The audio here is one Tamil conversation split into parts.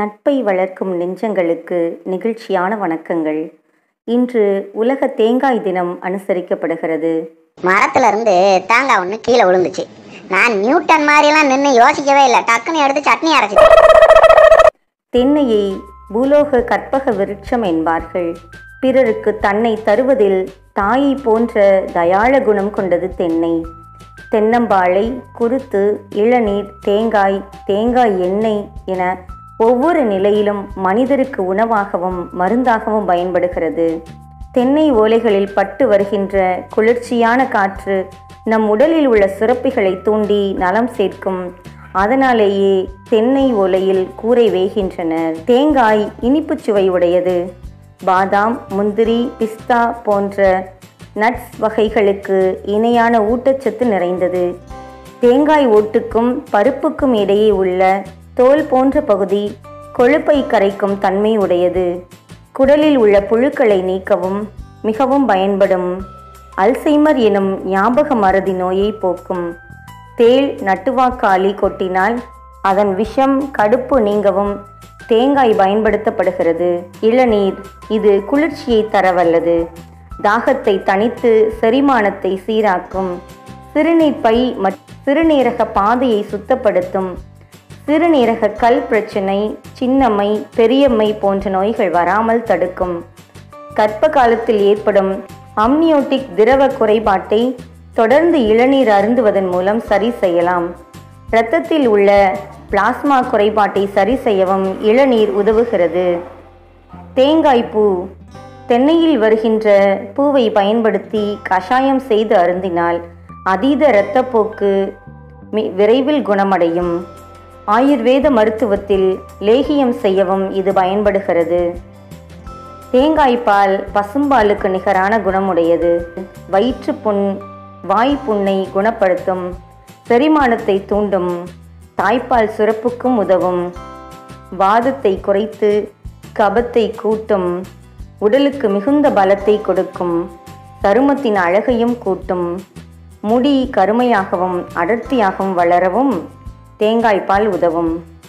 நட்பை வளர்க்கும் நெஞ்சங்களுக்கு நிகழ்ச்சியான வணக்கங்கள். இன்று உலக தேங்காய் தினம் அனுசரிக்கப்படுகிறது. மரத்துல இருந்து தேங்காய் ஒன்று கீழே விழுந்துச்சு. நான் நியூட்டன் மாதிரிலாம் நின்று யோசிக்கவே இல்லை, டக்குன்னு எடுத்து சட்னி அரைச்சி. தென்னையை பூலோக கற்பக விருட்சம் என்பார்கள். பிறருக்கு தன்னை தருவதில் தாயை போன்ற தயாள குணம் கொண்டது தென்னை. தென்னம்பாளை, குருத்து, இளநீர், தேங்காய், தேங்காய் எண்ணெய் என ஒவ்வொரு நிலையிலும் மனிதருக்கு உணவாகவும் மருந்தாகவும் பயன்படுகிறது. தென்னை ஓலைகளில் பட்டு வருகின்ற குளிர்ச்சியான காற்று நம் உடலில் உள்ள சுரப்பிகளை தூண்டி நலம் சேர்க்கும். அதனாலேயே தென்னை ஓலையில் கூரை வேகின்றனர். தேங்காய் இனிப்பு சுவை உடையது. பாதாம், முந்திரி, பிஸ்தா போன்ற நட்ஸ் வகைகளுக்கு இணையான ஊட்டச்சத்து நிறைந்தது. தேங்காய் ஓட்டுக்கும் பருப்புக்கும் இடையே உள்ள தோல் போன்ற பகுதி கொழுப்பை கரைக்கும் தன்மை உடையது. குடலில் உள்ள புழுக்களை நீக்கவும் மிகவும் பயன்படும். அல்சைமர் எனும் ஞாபக மறதி நோயை போக்கும். தேள், நட்டுவாக்காளி கொட்டினால் அதன் விஷம் கடுப்பு நீங்கவும் தேங்காய் பயன்படுத்தப்படுகிறது. இளநீர், இது குளிர்ச்சியை தரவல்லது. தாகத்தை தணித்து செரிமானத்தை சீராக்கும். சிறுநீர்ப்பை மற்றும் சிறுநீரக பாதையை சுத்தப்படுத்தும். சிறுநீரக கல் பிரச்சனை, சின்னம்மை, பெரியம்மை போன்ற நோய்கள் வராமல் தடுக்கும். கர்ப்ப காலத்தில் ஏற்படும் அம்னியோட்டிக் திரவ குறைபாட்டை தொடர்ந்து இளநீர் அருந்துவதன் மூலம் சரி செய்யலாம். இரத்தத்தில் உள்ள பிளாஸ்மா குறைபாட்டை சரி செய்யவும் இளநீர் உதவுகிறது. தேங்காய் பூ, தென்னையில் வருகின்ற பூவை பயன்படுத்தி கஷாயம் செய்து அருந்தினால் அதீத இரத்தப்போக்கு விரைவில் குணமடையும். ஆயுர்வேத மருத்துவத்தில் லேகியம் செய்யவும் இது பயன்படுகிறது. தேங்காய்பால் பசும்பாலுக்கு நிகரான குணமுடையது. வயிற்றுப்புண், வாய்ப்புண்ணை குணப்படுத்தும். செரிமானத்தை தூண்டும். தாய்ப்பால் சுரப்புக்கும் உதவும். வாதத்தை குறைத்து கபத்தை கூட்டும். உடலுக்கு மிகுந்த பலத்தை கொடுக்கும். சருமத்தின் அழகையும் கூட்டும். முடி கருமையாகவும் அடர்த்தியாகவும் வளரவும் தேங்காய்பால் உதவும்.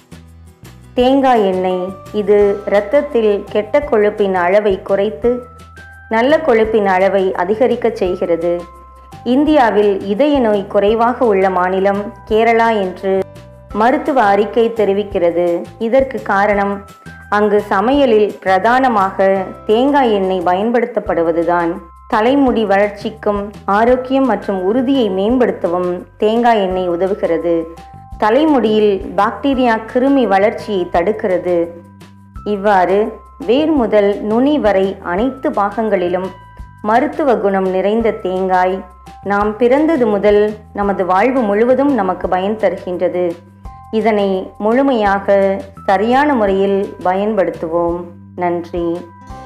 தேங்காய் எண்ணெய், இது இரத்தத்தில் கெட்ட கொழுப்பின் அளவை குறைத்து நல்ல கொழுப்பின் அளவை அதிகரிக்க செய்கிறது. இந்தியாவில் இதய நோய் குறைவாக உள்ள மாநிலம் கேரளா என்று மருத்துவ அறிக்கை தெரிவிக்கிறது. இதற்கு காரணம் அங்கு சமையலில் பிரதானமாக தேங்காய் எண்ணெய் பயன்படுத்தப்படுவதுதான். தலைமுடி வளர்ச்சிக்கும் ஆரோக்கியம் மற்றும் உறுதியை மேம்படுத்தவும் தேங்காய் எண்ணெய் உதவுகிறது. தலைமுடியில் பாக்டீரியா கிருமி வளர்ச்சியை தடுக்கிறது. இவ்வாறு வேர் முதல் நுனி வரை அனைத்து பாகங்களிலும் மருத்துவ குணம் நிறைந்த தேங்காய் நாம் பிறந்தது முதல் நமது வாழ்வு முழுவதும் நமக்கு பயன் தருகின்றது. இதனை முழுமையாக சரியான முறையில் பயன்படுத்துவோம். நன்றி.